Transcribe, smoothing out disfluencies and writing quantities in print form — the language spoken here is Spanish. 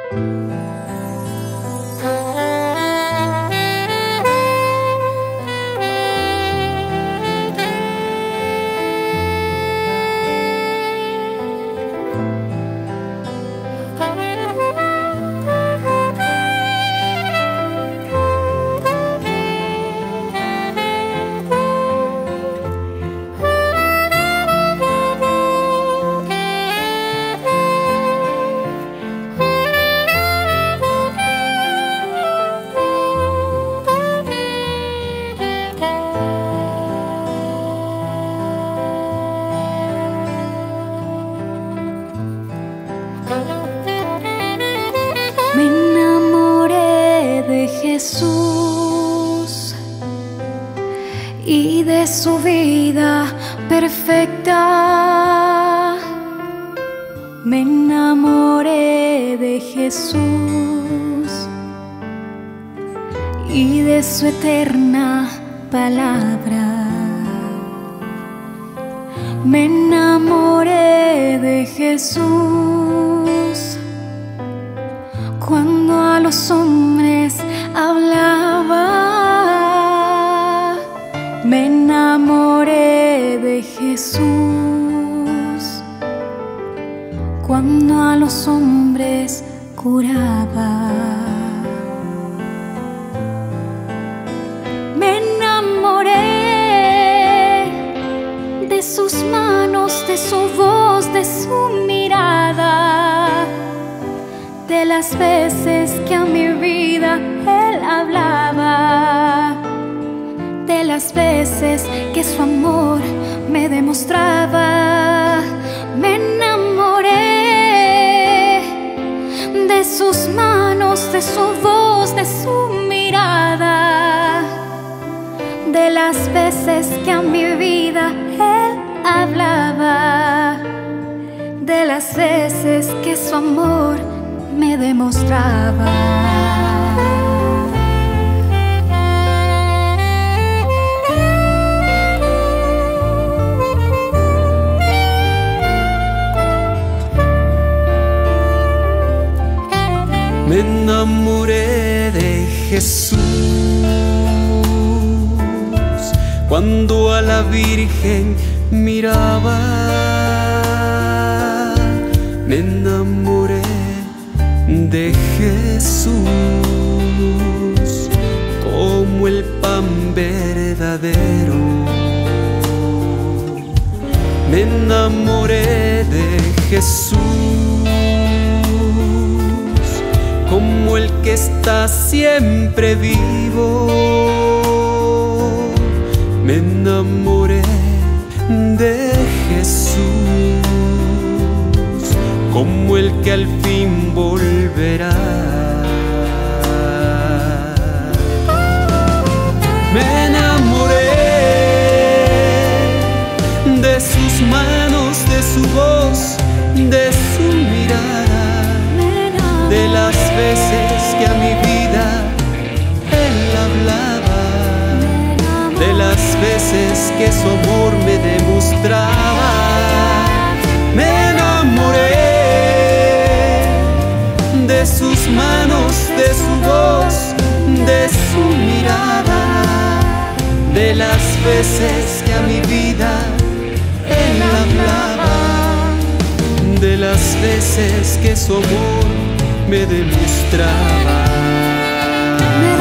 Me enamoré de Jesús y de su vida perfecta. Me enamoré de Jesús y de su eterna palabra. Me enamoré de Jesús cuando a los hombres hablaba. Me enamoré de Jesús cuando a los hombres curaba. Me enamoré de sus manos, de su voz, de su mirada, de las veces que a mi vida Él hablaba, de las veces que su amor me demostraba. Me enamoré de sus manos, de su voz, de su mirada, de las veces que a mi vida Él hablaba, de las veces que su amor me demostraba. Me enamoré de Jesús cuando a la Virgen miraba. Me enamoré de Jesús como el pan verdadero. Me enamoré de Jesús como el que está siempre vivo. Me enamoré de Jesús como el que al fin volverá. Me enamoré de sus manos, de su voz, de su mirada, de las veces que a mi vida Él hablaba, de las veces que su amor me demostraba. Me enamoré de sus manos, de su voz, de su mirada, de las veces que a mi vida Él hablaba, de las veces que su amor me demostraba.